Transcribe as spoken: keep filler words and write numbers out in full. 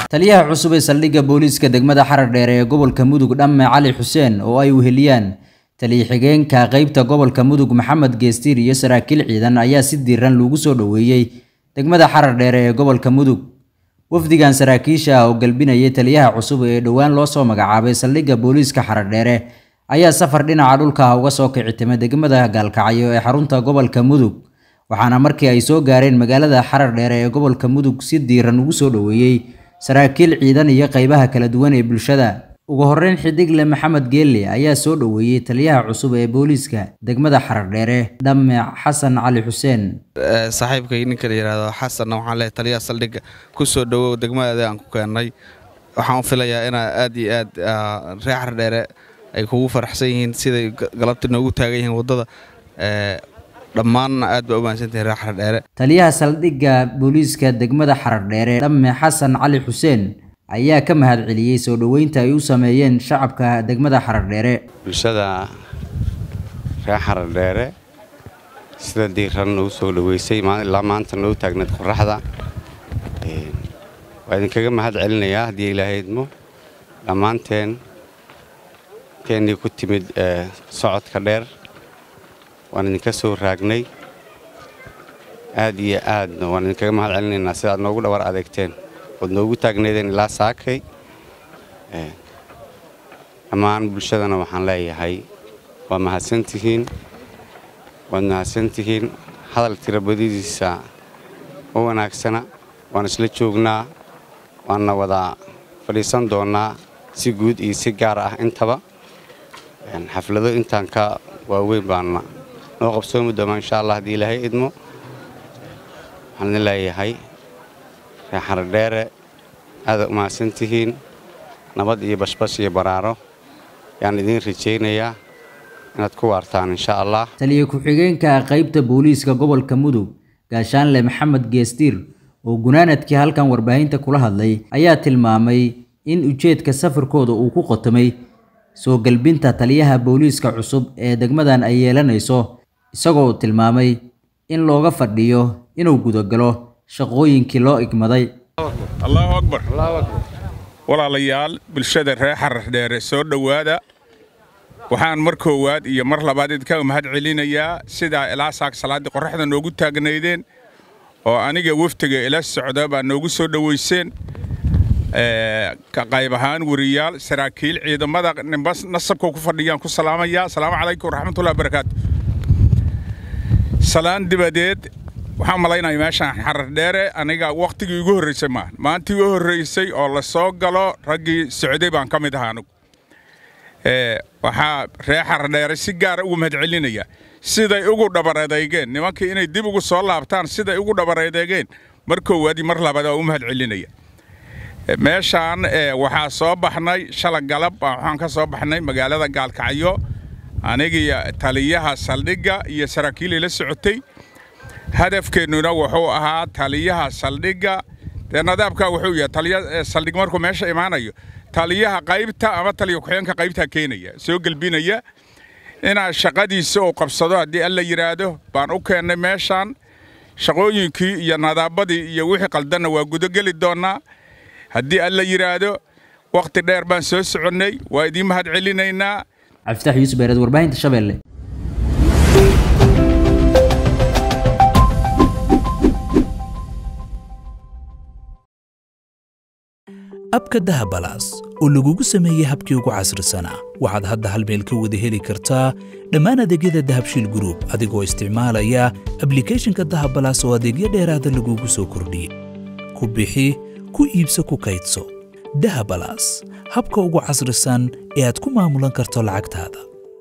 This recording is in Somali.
taliyaha cusub ee saldhigga booliiska degmada Xaradheere ee gobolka Mudug Dhamme Cali Xuseen oo ay weheliyaan taliye xigeenka qaybta gobolka Mudug Maxamed Geestir iyo saraakiil ciidan ayaa si diiran loogu soo dhaweeyay degmada Xaradheere ee gobolka Mudug. wafdigan saraakiisha oo galbinayay taliyaha cusub ee dhawaan loo soo magacaabay saldhigga booliiska Xaradheere ayaa safar dhinaca dhulka uga soo kicitimay degmada Gaalkacyo ee xarunta gobolka Mudug, waxaana markii ay soo gaareen magaalada Xaradheere ee gobolka Mudug si diiran ugu soo dhaweeyay saraakiil ciidan iyo qaybaha kala duwan ee bulshada. ugu horreyn xidigle Maxamed Geelle ayaa soo dhaweeyay taliyaha cusub ee booliiska degmada Xaradheere Dhamme Xasan Cali Xuseen. saaxiibkay ninka la yiraahdo Xasan waxaan leeyahay taliyaha saldhigga ku soo dhawow degmada aan ku keenay. waxaan filayaa in aad iyo aad reer Xaradheere ay kugu faraxsan yihiin sida galabta noogu taagan yihiin wadada ee dhammaan aad ba u maasantahay reer Xaradheere. taliyaha saldhigga booliiska degmada Xaradheere Dhamme Xasan Cali Xuseen ayaa ka mahad celiyay soo dhaweynta ay u sameeyeen shacabka degmada Xaradheere. bulshada reer Xaradheere sida diiran u soo dhaweysay ilaa maanta noo taagnayd qorraxda ee waa idin kaga mahad celinayaa hadii Ilaahay idmo dhamaanteen keenii ku timid socodka dheer waan idinka soo raagnay aad iyo aad waan idinkaga mahad celinaynaa sida aad noogu dhawar adeegteen wad noogu taagneedeen ilaa saakay ee amaan bulshadana waxaan leeyahay waa mahadsantihiin waa mahadsantihiin hadal tirabadiisa oo wanaagsana waan isla joognaa waana wada fadhiisan doonaa si guud iyo si gaar ah intaba xaflado intaan ka waaweyn baana noo qabsoomi doona insha Allah hadii Ilaahay idmo. waxaan leeyahay reer Xaradheere aad u mahadsantihiin nabad iyo bashbash iyo baraaro yaan idin rajeynayaa inaad ku waartaan insha Allah. taliye ku xigeenka qaybta booliiska gobolka Mudug Gaashaanle Maxamed Geestir oo gunaanadkii halkan warbaahinta kula hadlay ayaa tilmaamay in ujeedka safarkooda uu ku qotomay soo galbinta taliyaha booliiska cusub ee degmadan ay yeelanayso, isagoo tilmaamay in looga fadhiyo inuu gudagalo shaqooyinkii loo igmaday. Allahu akbar Allahu akbar walaalayaal bulshada reer Xaradheere soo dhawaada. waxaan mar koowaad iyo mar labaad idinka mahad celinayaa sida ilaa saak salaadii qorraxda noogu taagnaydeen oo aniga waftiga ila socda baa noogu soo dhaweyseen ee ka qayb ahaan wariyaal saraakiil ciidamada ninbas nasabka ku fadhiyaan ku salaamaya. assalaamu calaykum waraxmatullaahi wabarakaatuh. salaan dibadeed waxaan malaynayaa meeshaan Xaradheere aniga waqtigii ugu horeysay ma maantii ugu horeysay oo la soo galo raggii socday baan ka mid ahaa anigu. ee waxa reer Xaradheere si gaar ah ugu mahad celinaya siday ugu dhabareedeeyeen nimankii inay dib ugu soo laabtaan siday ugu dhabareedeeyeen mar koowaad mar labaad oo mahad celinaya. meeshaan ee waxa soo baxnay shalay galab waxaan ka soo baxnay magaalada Gaalkacyo aniga taliyaha saldhigga iyo saraakiil ila socotay. hadafkeennuna wuxuu ahaa taliyaha saldhigga ee nadaabka wuxuu yahay taliyaha saldhig markuu meesha imaanayo taliyaha qaybta ama taliyaha ku-xigeenka qaybta keenaya soo galbinaya ina shaqadiisa oo qabsado hadii alla yiraahdo baan u keenay meeshaan. shaqooyinkii iyo nadaabadii iyo wixii qaldan waa gudagali doonaa hadii alla yiraahdo. waqti dheer baan soo soconay waa idin mahad celinaynaa. Abtax Yuusuf Beered warbaahinta Shabeelle. abka dahabalaas oo lagugu sameeyay habkii ugu casrisanaa waxaad hadda hal meel ka wada heli kartaa dhammaan adeegyada Dahabshiil Group adigoo isticmaalaya applicationka Dahabalaas oo adeegyo dheeraad ah lagugu soo kordhiyay. ku bixi ku iibso ku kaydso Dahabalaas habka ugu casrisan ee aad ku maamulan karto lacagtaada.